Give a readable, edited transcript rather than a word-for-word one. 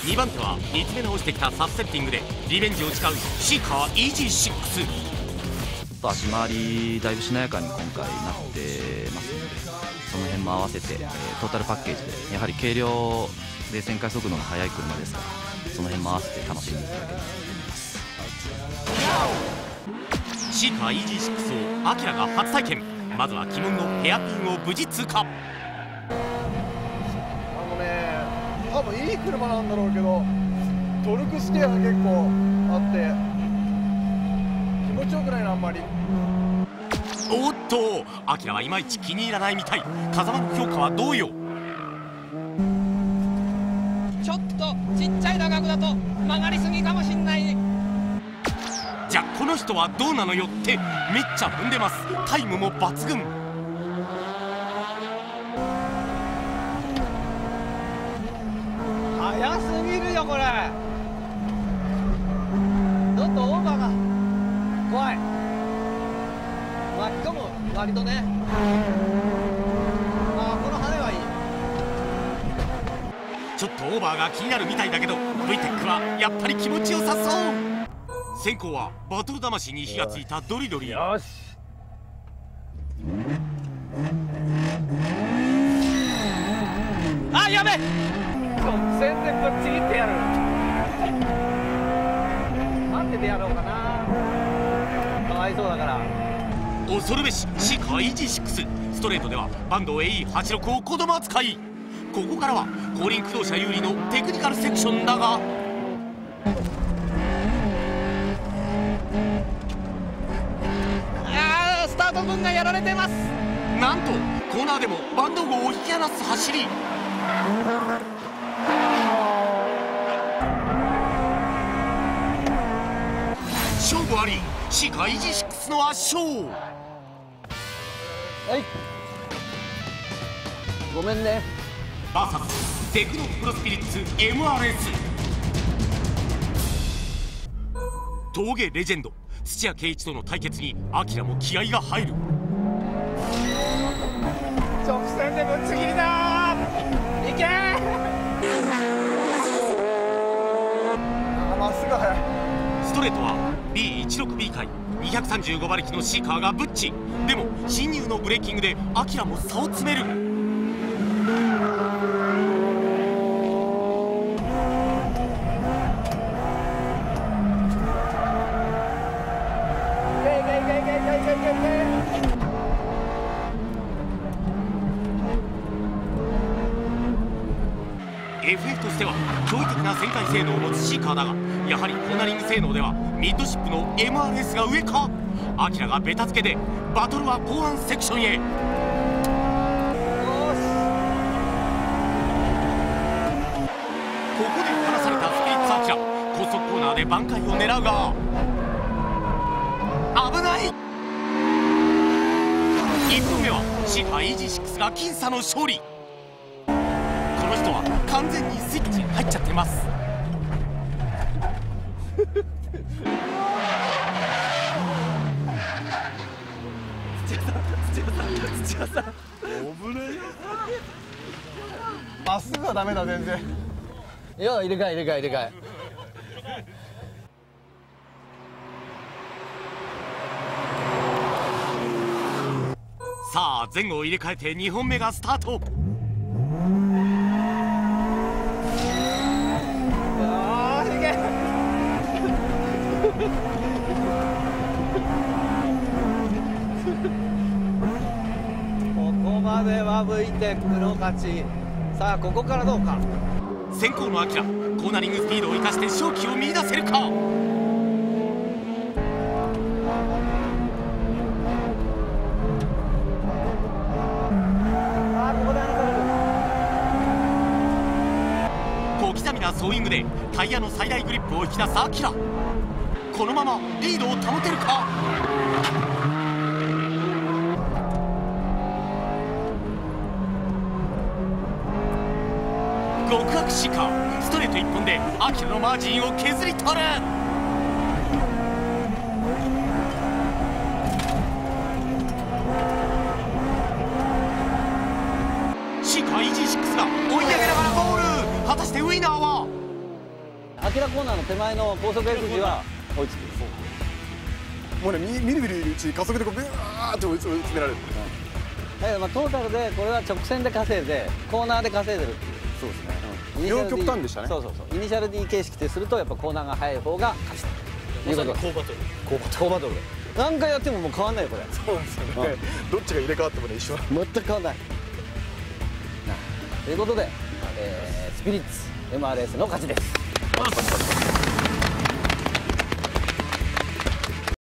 2番手は見つめ直してきたサスセッティングでリベンジを誓うシーカーイージー6。 足回りだいぶしなやかに今回なってますので、その辺も合わせて、トータルパッケージでやはり軽量で旋回速度の速い車ですから、その辺も合わせて楽しんでいただければと思います。 シーカーイージー6をアキラが初体験。まずは鬼門のヘアピンを無事通過。 多分いい車なんだろうけど、トルクステアが結構あって気持ちよくないな、あんまり。 おっと、アキラはいまいち気に入らないみたい。風間の評価はどうよ。 ちょっとちっちゃい長くだと曲がりすぎかもしんない。 じゃあこの人はどうなのよって、めっちゃ踏んでます。タイムも抜群。 早すぎるよこれ。ちょっとオーバーが怖い。巻き込む割とね。この跳ねはいい。 ちょっとオーバーが気になるみたいだけど VTEC はやっぱり気持ちよさそう。先行はバトル魂に火がついたドリドリ。 よし、 あ、やべえ、 直線でぶっちぎってやる。待っててやろうかな、かわいそうだから。 恐るべしシーカーイージー6。ストレートではバンド AE86 を子供扱い。ここからは後輪駆動車有利のテクニカルセクションだが、 スタート分がやられてます。 なんとコーナーでもバンド号を引き離す走り。勝負あり、シーカーイージー6の圧勝。 はい、ごめんね。 VS テクノプロスピリッツ MRS。 峠レジェンド土屋圭一との対決にアキラも気合が入る。 直線でぶっちぎりだー、いけー。まっすぐ速い。 ストレートは B16B 回235馬力のシーカーがブッチ。でも侵入のブレーキングでアキラも差を詰める。FF としては驚異的な旋回性能を持つシーカーだが、やはりコーナリング性能ではミッドシップの MRS が上か。アキラがベタ付けでバトルは後半セクションへ。ここで離されたスピリッツアキラ、高速コーナーで挽回を狙うが危ない。1分目はシーカーイージー6が僅差の勝利。この人は完全にスイッチ入っちゃってます。 土屋さんまっすぐはダメだ、全然。 いや、入れ替え入れ替え入れ替え。 さあ前後を入れ替えて2本目がスタート。 よーし、いけ。ここまでは VTEC の勝ち。さあここからどうか。 先行のアキラ、コーナリングスピードを生かして勝機を見出せるか。小刻みなソーイングでタイヤの最大グリップを引き出すアキラ。このままリードを保てるか。極悪シーカー、ストレート1本でアキラのマージンを削り取る。シーカーイージー6が追い上げながらゴール。果たしてウィナーは。 アキラコーナーの手前の高速 S 字は追いつく。 もうね、みるみるうちに加速でこうブワーって追い詰められる。 だけどまあトータルでこれは直線で稼いでコーナーで稼いでるっていう。 そうですね。 イニシャル D 両極端でしたね。 そうそうそう。イニシャル D 形式でするとやっぱコーナーが速い方が勝ちということ。 高バトル。 高バトル。何回やってももう変わんないよこれ。 そうですよね。どっちが入れ替わってもね、一緒。 全く変わんない。ということで、スピリッツ MRS の勝ちです。